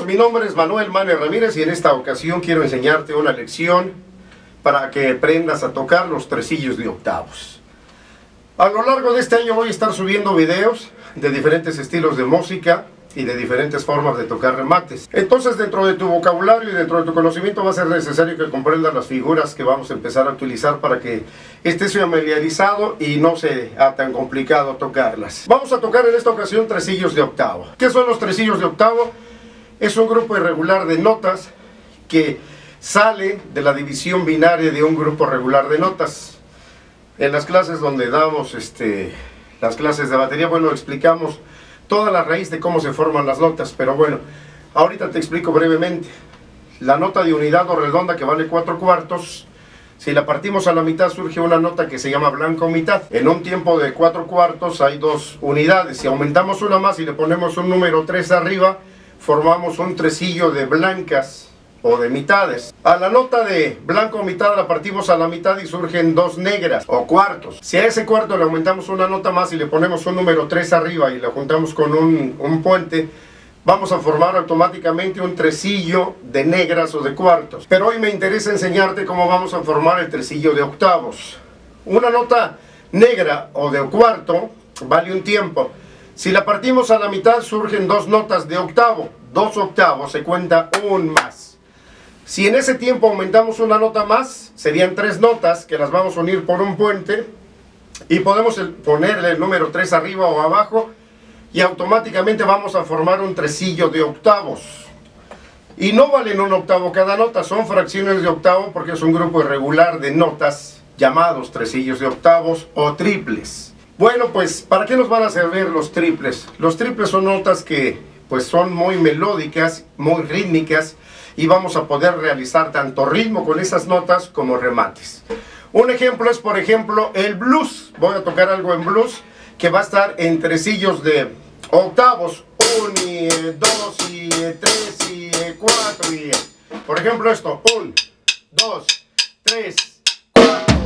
amigos, mi nombre es Manuel Mane Ramírez y en esta ocasión quiero enseñarte una lección para que aprendas a tocar los tresillos de octavos. A lo largo de este año voy a estar subiendo videos de diferentes estilos de música y de diferentes formas de tocar remates. Entonces, dentro de tu vocabulario y dentro de tu conocimiento va a ser necesario que comprendas las figuras que vamos a empezar a utilizar para que estés familiarizado y no sea tan complicado tocarlas. Vamos a tocar en esta ocasión tresillos de octavo. ¿Qué son los tresillos de octavo? Es un grupo irregular de notas que sale de la división binaria de un grupo regular de notas. En las clases donde damos las clases de batería, bueno, explicamos toda la raíz de cómo se forman las notas, pero bueno, ahorita te explico brevemente. La nota de unidad o redonda que vale 4/4, si la partimos a la mitad surge una nota que se llama blanco mitad. En un tiempo de 4/4 hay dos unidades. Si aumentamos una más y le ponemos un número 3 arriba, formamos un tresillo de blancas o de mitades. A la nota de blanco mitad la partimos a la mitad y surgen dos negras o cuartos. Si a ese cuarto le aumentamos una nota más y le ponemos un número 3 arriba y la juntamos con un puente, vamos a formar automáticamente un tresillo de negras o de cuartos. Pero hoy me interesa enseñarte cómo vamos a formar el tresillo de octavos. Una nota negra o de cuarto vale un tiempo. Si la partimos a la mitad surgen dos notas de octavo. 2 octavos se cuenta un más. Si en ese tiempo aumentamos una nota más, serían 3 notas que las vamos a unir por un puente y podemos ponerle el número 3 arriba o abajo y automáticamente vamos a formar un tresillo de octavos. Y no valen un octavo cada nota, son fracciones de octavo porque es un grupo irregular de notas llamados tresillos de octavos o triples. Bueno, pues, ¿para qué nos van a servir los triples? Los triples son notas que pues son muy melódicas, muy rítmicas, y vamos a poder realizar tanto ritmo con esas notas como remates. Un ejemplo es, por ejemplo, el blues. Voy a tocar algo en blues que va a estar en tresillos de octavos. 1 y 2 y 3 y 4 y... Por ejemplo esto. 1, 2, 3, 4.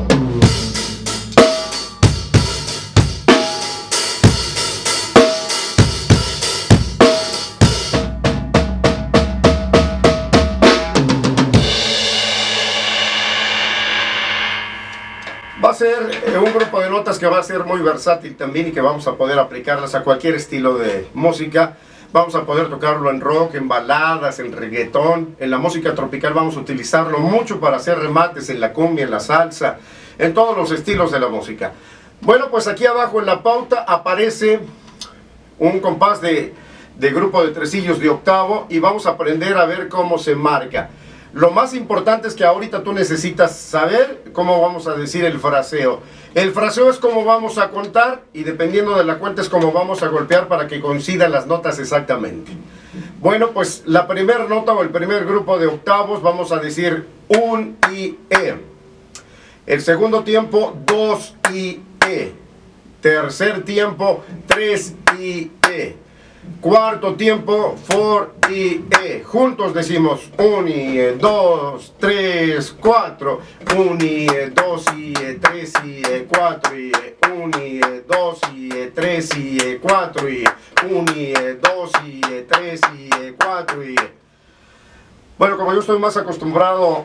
Va a ser un grupo de notas que va a ser muy versátil también y que vamos a poder aplicarlas a cualquier estilo de música. Vamos a poder tocarlo en rock, en baladas, en reggaetón. En la música tropical vamos a utilizarlo mucho para hacer remates en la cumbia, en la salsa, en todos los estilos de la música. Bueno, pues aquí abajo en la pauta aparece un compás de grupo de tresillos de octavo y vamos a aprender a ver cómo se marca. Lo más importante es que ahorita tú necesitas saber cómo vamos a decir el fraseo. El fraseo es cómo vamos a contar y dependiendo de la cuenta es cómo vamos a golpear para que coincidan las notas exactamente. Bueno, pues la primera nota o el primer grupo de octavos vamos a decir un y e. El segundo tiempo 2 y e. Tercer tiempo 3 y e. Cuarto tiempo, 4 y e. Juntos decimos 1 y 2, 3, 4. 1 y 2 y 3 y 4 y 1 y 2 y 3 y 4 y 1 y 2 y 3 y 4 y... Bueno, como yo estoy más acostumbrado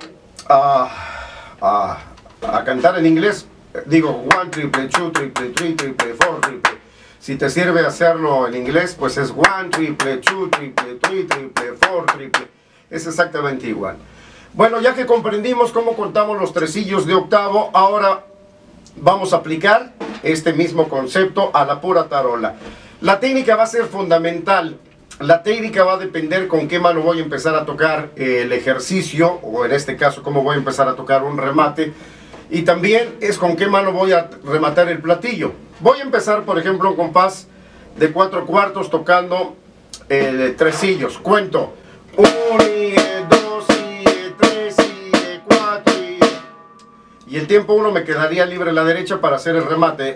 a cantar en inglés, digo 1 triple, 2 triple, 3 triple, 4 triple. Si te sirve hacerlo en inglés, pues es 1 triple, 2 triple, 3 triple, 4 triple. Es exactamente igual. Bueno, ya que comprendimos cómo contamos los tresillos de octavo, ahora vamos a aplicar este mismo concepto a la pura tarola. La técnica va a ser fundamental. La técnica va a depender con qué mano voy a empezar a tocar el ejercicio, o en este caso cómo voy a empezar a tocar un remate. Y también es con qué mano voy a rematar el platillo. Voy a empezar, por ejemplo, un compás de 4/4 tocando tresillos. Cuento 1 y 2 y 3 y 4 y el tiempo 1 me quedaría libre a la derecha para hacer el remate.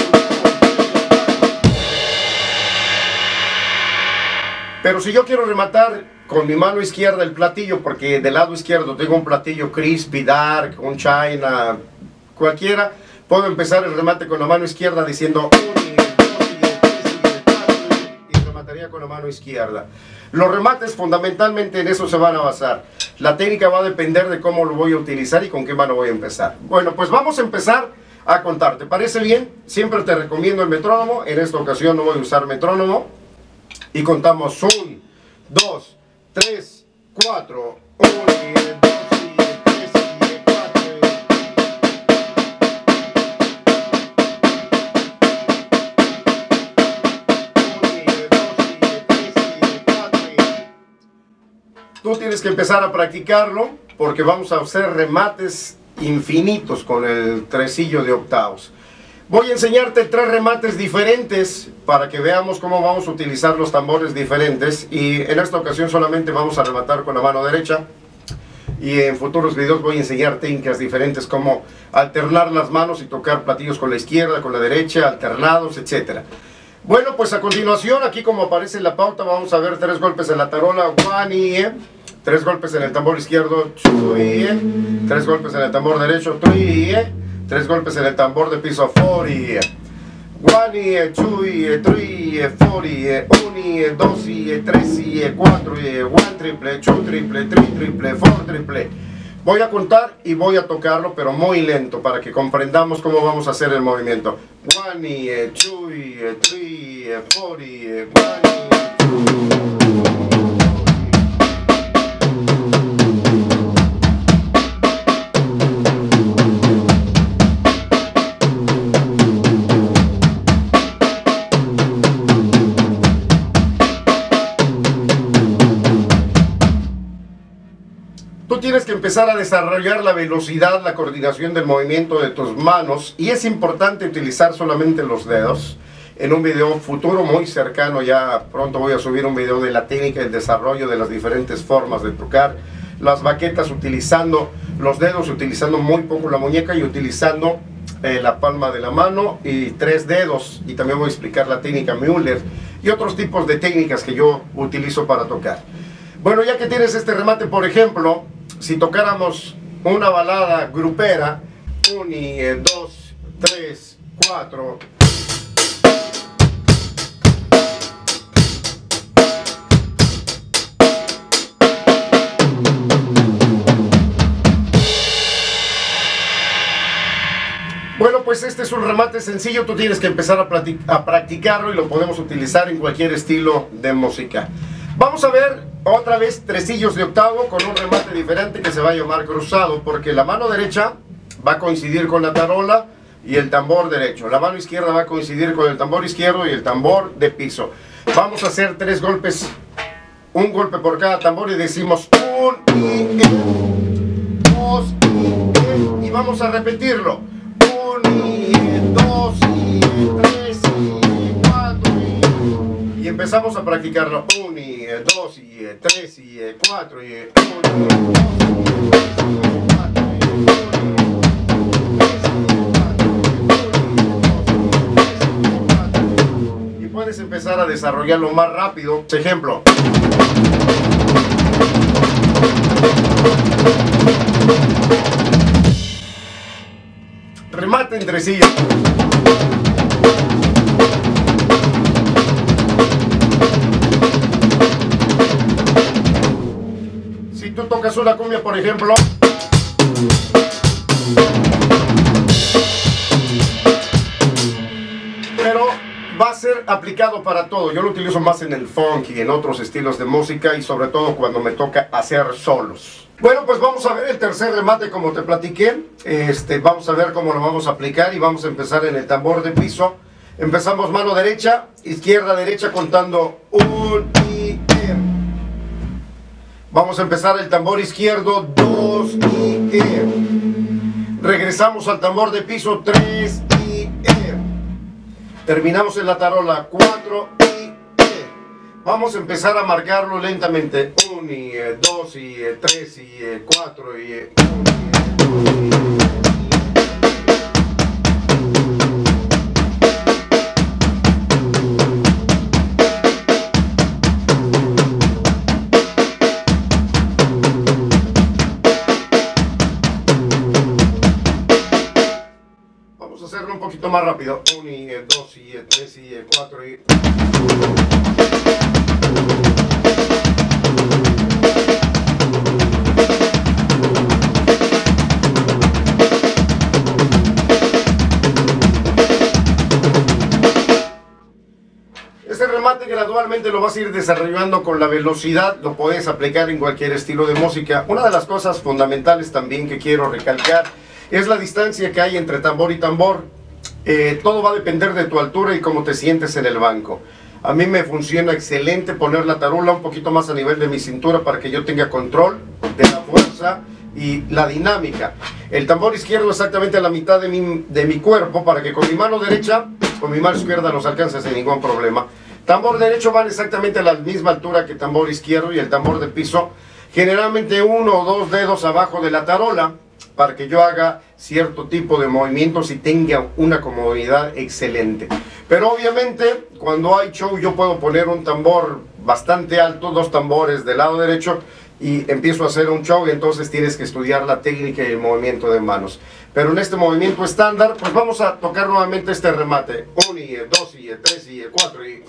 Pero si yo quiero rematar con mi mano izquierda el platillo, porque del lado izquierdo tengo un platillo crispy, dark, un china, cualquiera, puedo empezar el remate con la mano izquierda diciendo 1 y 2 y 3 y 4 y rematar. remataría con la mano izquierda. Los remates fundamentalmente en eso se van a basar. La técnica va a depender de cómo lo voy a utilizar y con qué mano voy a empezar. Bueno, pues vamos a empezar a contar. ¿Te parece bien? Siempre te recomiendo el metrónomo. En esta ocasión no voy a usar metrónomo. Y contamos 1, 2, 3, 4, 1, 2, 3, 4. Tú tienes que empezar a practicarlo porque vamos a hacer remates infinitos con el tresillo de octavos. Voy a enseñarte 3 remates diferentes para que veamos cómo vamos a utilizar los tambores diferentes, y en esta ocasión solamente vamos a rematar con la mano derecha, y en futuros videos voy a enseñar técnicas diferentes como alternar las manos y tocar platillos con la izquierda, con la derecha, alternados, etc. Bueno, pues a continuación, aquí como aparece en la pauta, vamos a ver 3 golpes en la tarola, 1 y 3 golpes en el tambor izquierdo, 2 y 3 golpes en el tambor derecho, 3 y 3 golpes en el tambor de piso, 4 y 1 y 2 y 3 y 4 y 1 y 2 y 3 y 4 y 1 triple, 2 triple, 3 triple, 4 triple. Voy a contar y voy a tocarlo, pero muy lento, para que comprendamos cómo vamos a hacer el movimiento. 1 y 2 y 3 y 4 y 1 y 2. Tú tienes que empezar a desarrollar la velocidad, la coordinación del movimiento de tus manos, y es importante utilizar solamente los dedos. En un video futuro muy cercano, ya pronto voy a subir un video de la técnica del desarrollo de las diferentes formas de tocar las baquetas utilizando los dedos, utilizando muy poco la muñeca y utilizando la palma de la mano y 3 dedos. Y también voy a explicar la técnica Müller y otros tipos de técnicas que yo utilizo para tocar. Bueno, ya que tienes este remate, por ejemplo, si tocáramos una balada grupera, 1 y 2, 3, 4. Bueno, pues este es un remate sencillo, tú tienes que empezar a practicarlo y lo podemos utilizar en cualquier estilo de música. Vamos a ver otra vez tresillos de octavo con un remate diferente que se va a llamar cruzado, porque la mano derecha va a coincidir con la tarola y el tambor derecho. La mano izquierda va a coincidir con el tambor izquierdo y el tambor de piso. Vamos a hacer 3 golpes, un golpe por cada tambor, y decimos 1 y 2 y vamos a repetirlo. 1 y 2 y 3 y 4 y empezamos a practicarlo. 1 y 2 y 3 y 4 y 1 y 2 y 3 y 4 y puedes empezar a desarrollarlo más rápido. Ejemplo. Remate en tresillo. Si tú tocas una cumbia, por ejemplo, pero va a ser aplicado para todo. Yo lo utilizo más en el funk y en otros estilos de música, y sobre todo cuando me toca hacer solos. Bueno, pues vamos a ver el tercer remate como te platiqué. Vamos a ver cómo lo vamos a aplicar, y vamos a empezar en el tambor de piso. Empezamos mano derecha, izquierda, derecha, contando 1 y Vamos a empezar el tambor izquierdo, 2 y Regresamos al tambor de piso, 3 y Terminamos en la tarola, 4 y Vamos a empezar a marcarlo lentamente. 1 y 2 y 3 y 4 y 1 y hacerlo un poquito más rápido. 1 y 2 y 3 y 4 y remate gradualmente lo vas a ir desarrollando con la velocidad, lo puedes aplicar en cualquier estilo de música. Una de las cosas fundamentales también que quiero recalcar es la distancia que hay entre tambor y tambor. Todo va a depender de tu altura y cómo te sientes en el banco. A mí me funciona excelente poner la tarola un poquito más a nivel de mi cintura para que yo tenga control de la fuerza y la dinámica. El tambor izquierdo exactamente a la mitad de mi cuerpo para que con mi mano derecha, con mi mano izquierda los alcance sin ningún problema. Tambor derecho van exactamente a la misma altura que tambor izquierdo, y el tambor de piso generalmente 1 o 2 dedos abajo de la tarola para que yo haga cierto tipo de movimientos y tenga una comodidad excelente. Pero obviamente cuando hay show yo puedo poner un tambor bastante alto, 2 tambores del lado derecho, y empiezo a hacer un show, y entonces tienes que estudiar la técnica y el movimiento de manos. Pero en este movimiento estándar, pues vamos a tocar nuevamente este remate. 1 y 2 y 3 y 4 y...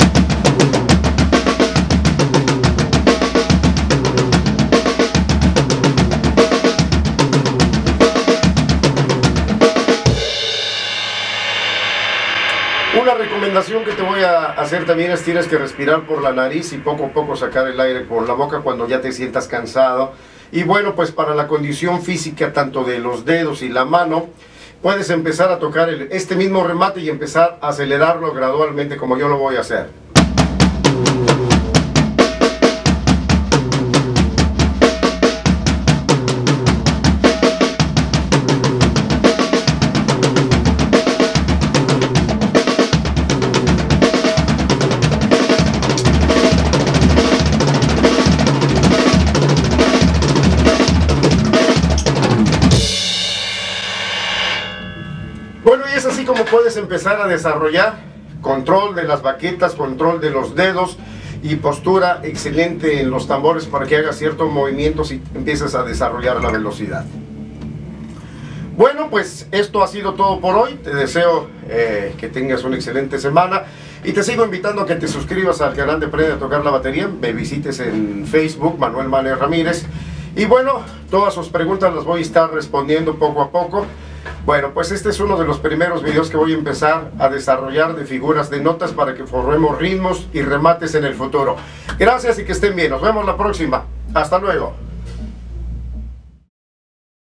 Una recomendación que te voy a hacer también es tienes que respirar por la nariz y poco a poco sacar el aire por la boca cuando ya te sientas cansado. Y bueno, pues para la condición física tanto de los dedos y la mano, puedes empezar a tocar este mismo remate y empezar a acelerarlo gradualmente como yo lo voy a hacer. Bueno, y es así como puedes empezar a desarrollar control de las baquetas, control de los dedos y postura excelente en los tambores para que hagas ciertos movimientos y empieces a desarrollar la velocidad. Bueno, pues esto ha sido todo por hoy. Te deseo que tengas una excelente semana y te sigo invitando a que te suscribas al canal de Aprende a Tocar la Batería. Me visites en Facebook, Manuel Mane Ramírez. Y bueno, todas sus preguntas las voy a estar respondiendo poco a poco. Bueno, pues este es uno de los primeros videos que voy a empezar a desarrollar de figuras de notas para que formemos ritmos y remates en el futuro. Gracias y que estén bien. Nos vemos la próxima. Hasta luego.